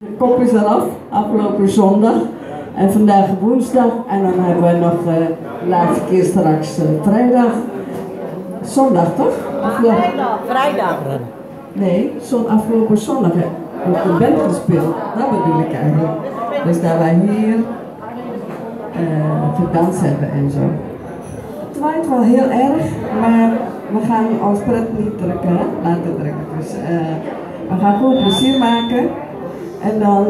De kop is eraf, afgelopen zondag en vandaag woensdag en dan hebben we nog de laatste keer straks vrijdag. Zondag toch? Vrijdag. Nee, afgelopen zondag heb ik een band gespeeld, dat bedoel ik eigenlijk. Dus dat wij hier gedanst hebben en zo. Het waait wel heel erg, maar we gaan ons pret niet drukken, laten drukken. Dus we gaan gewoon plezier maken en dan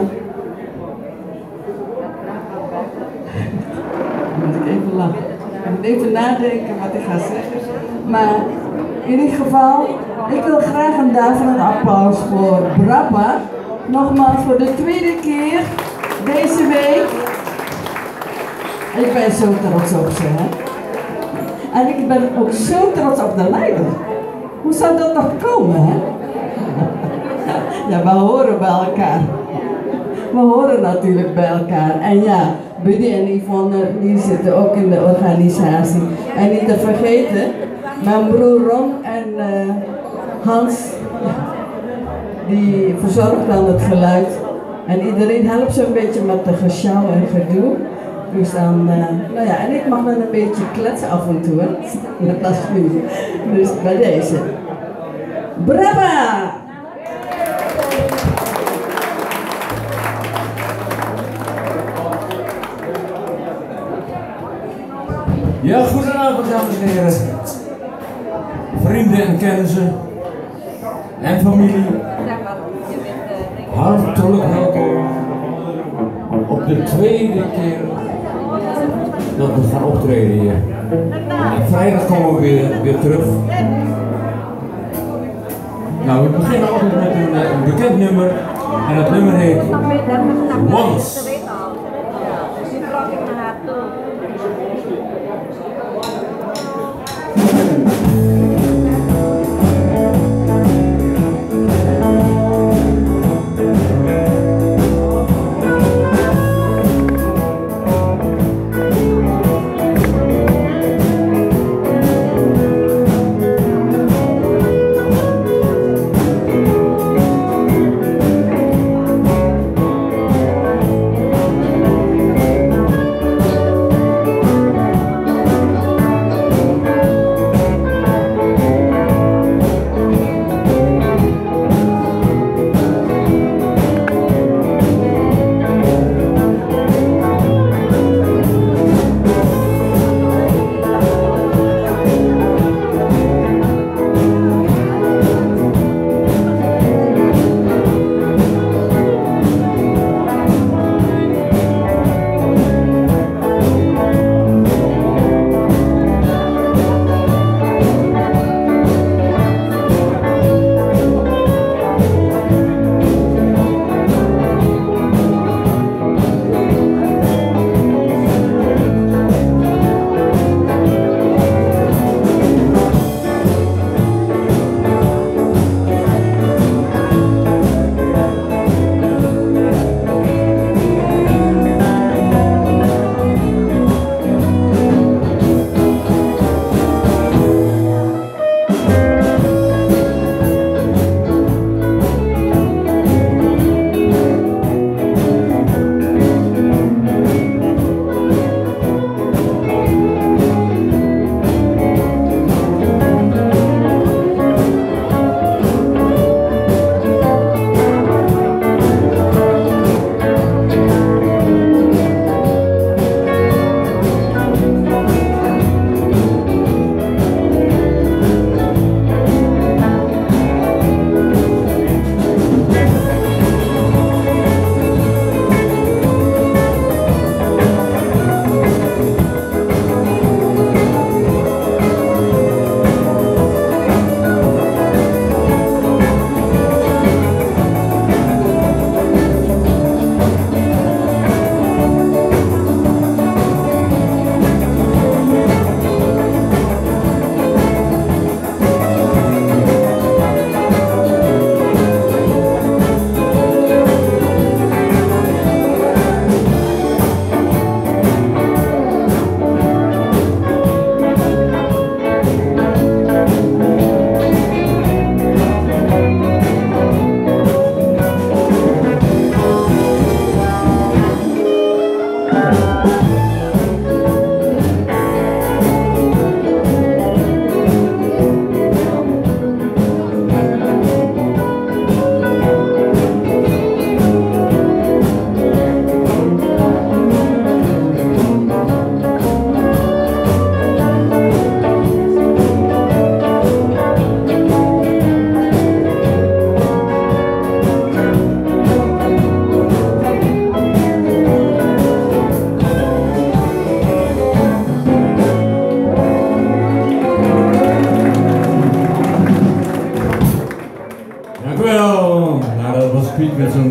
moet ik even lachen. Ik moet even nadenken wat ik ga zeggen. Maar in ieder geval, ik wil graag een daverend applaus voor Brabba. Nogmaals voor de tweede keer deze week. Ik ben zo trots op ze, hè. En ik ben ook zo trots op de leider. Hoe zou dat nog komen, hè? Ja, we horen bij elkaar. We horen natuurlijk bij elkaar. En ja, Buddy en Yvonne, die zitten ook in de organisatie. En niet te vergeten, mijn broer Ron en Hans, die verzorgt dan het geluid. En iedereen helpt ze een beetje met de gesjouw en gedoe. Dus dan, nou ja, en ik mag dan een beetje kletsen af en toe, hè. Dat is nu. Dus bij deze. Brabba! Ja, goedenavond dames en heren. Vrienden en kennissen. En familie. Hartelijk welkom op de tweede keer dat we gaan optreden hier. En vrijdag komen we weer terug. Nou, we beginnen altijd met een bekend nummer. En dat nummer heet Once.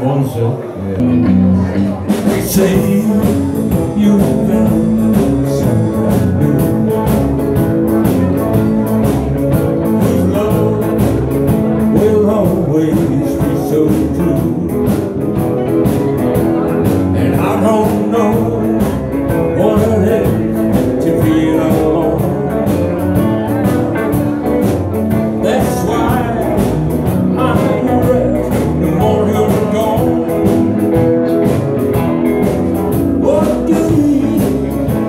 oneself. Yeah. They say you found someone new. Whose love will always be so true. And I don't know what it is to feel alone. That's why I'm wrecked the more you're gone. What do you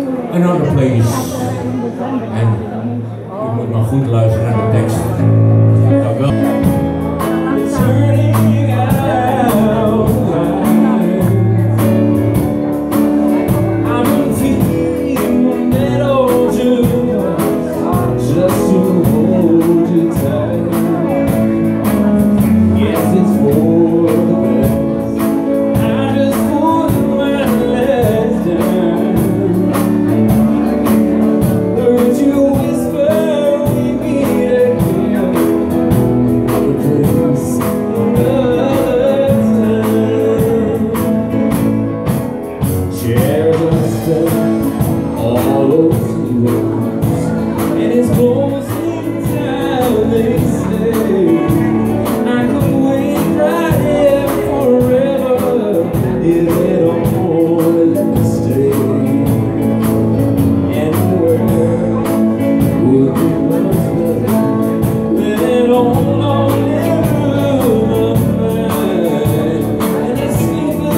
another place. En je moet maar goed luisteren naar de tekst. Dank wel.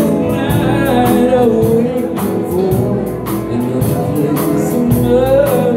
Love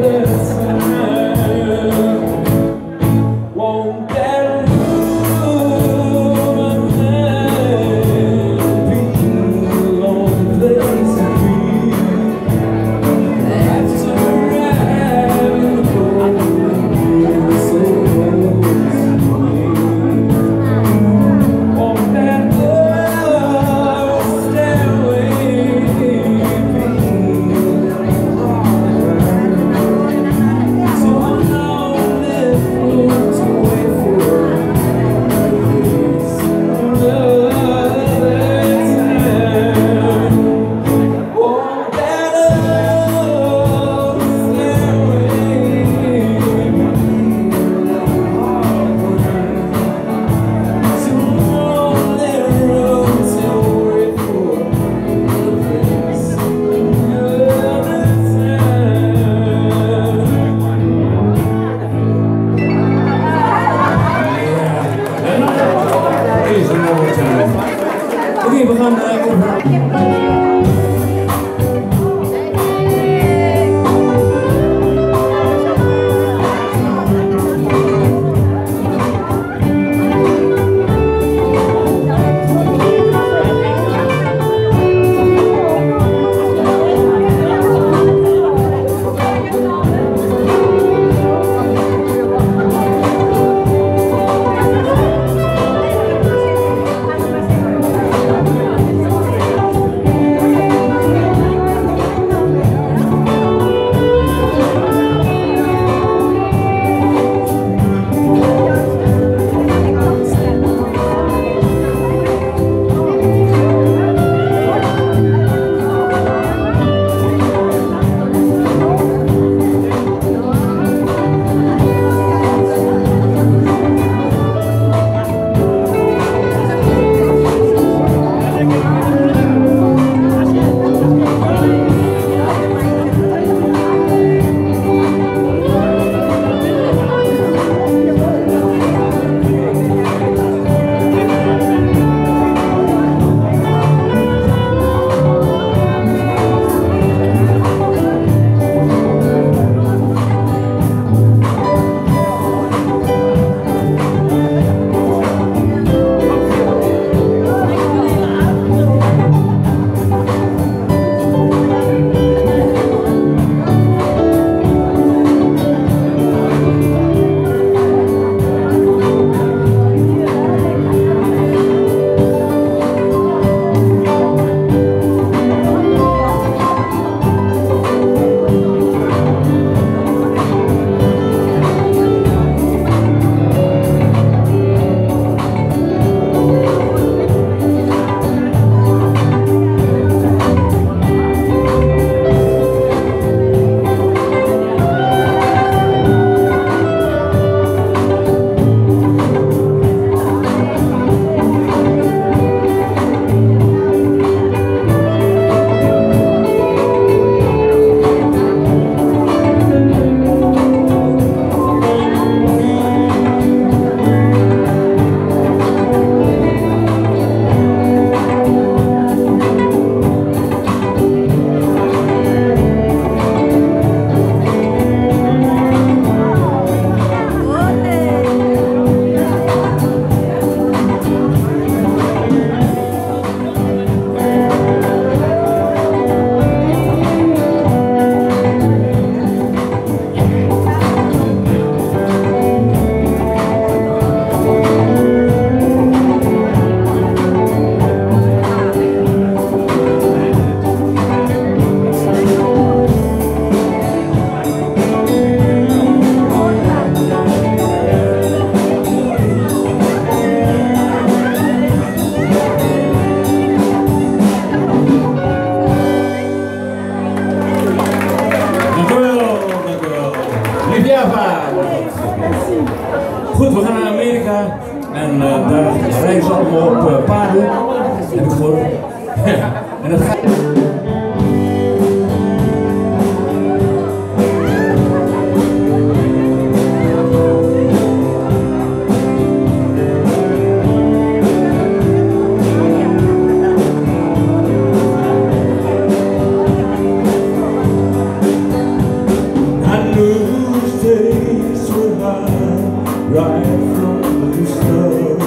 Amerika. En daar rijden ze allemaal op paarden. Heb ik gehoord. En dat gaat... Right from the start,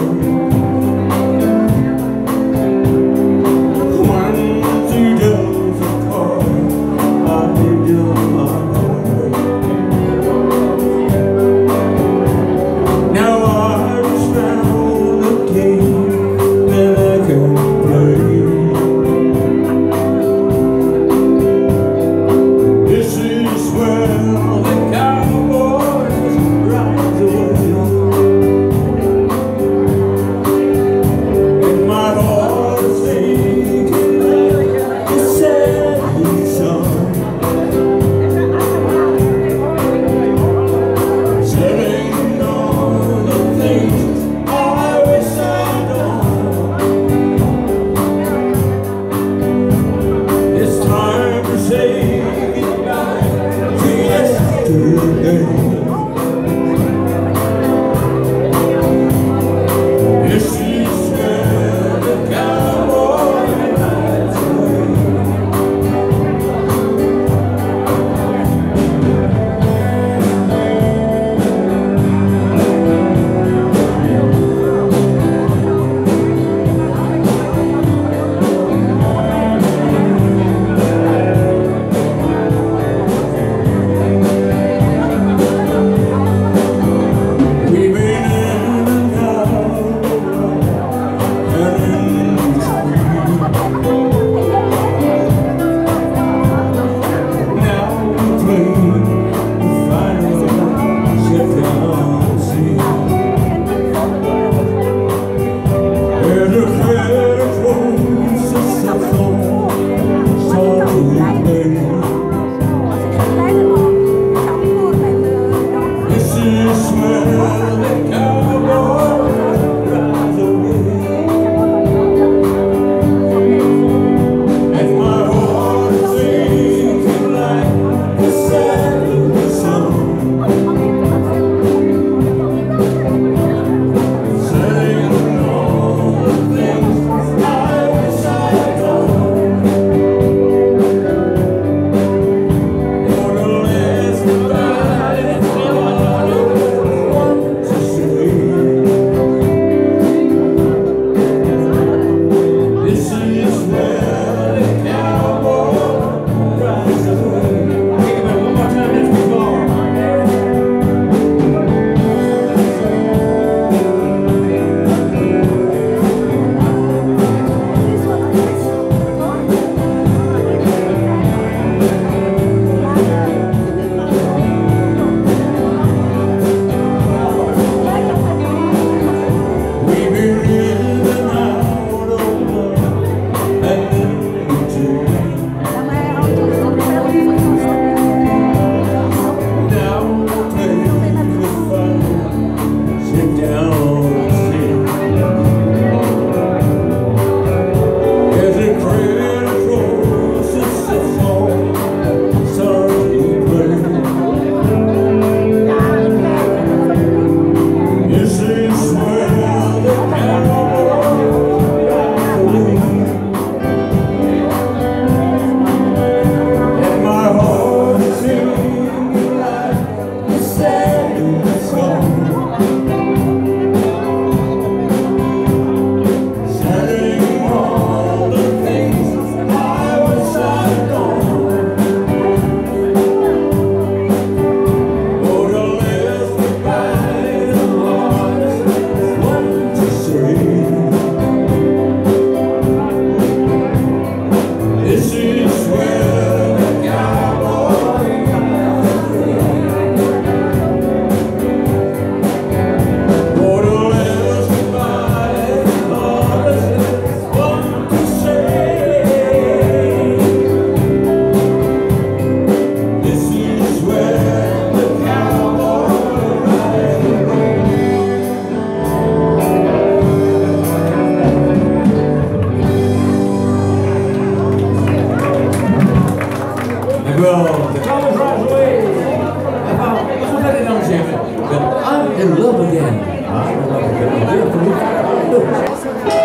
once you drove a car, I did my heart. Now I just found a game that I can play. This is where the cowboys ride away. always drives away. Hoe gaat hij dan zeggen? I'm in love again. I'm in love again.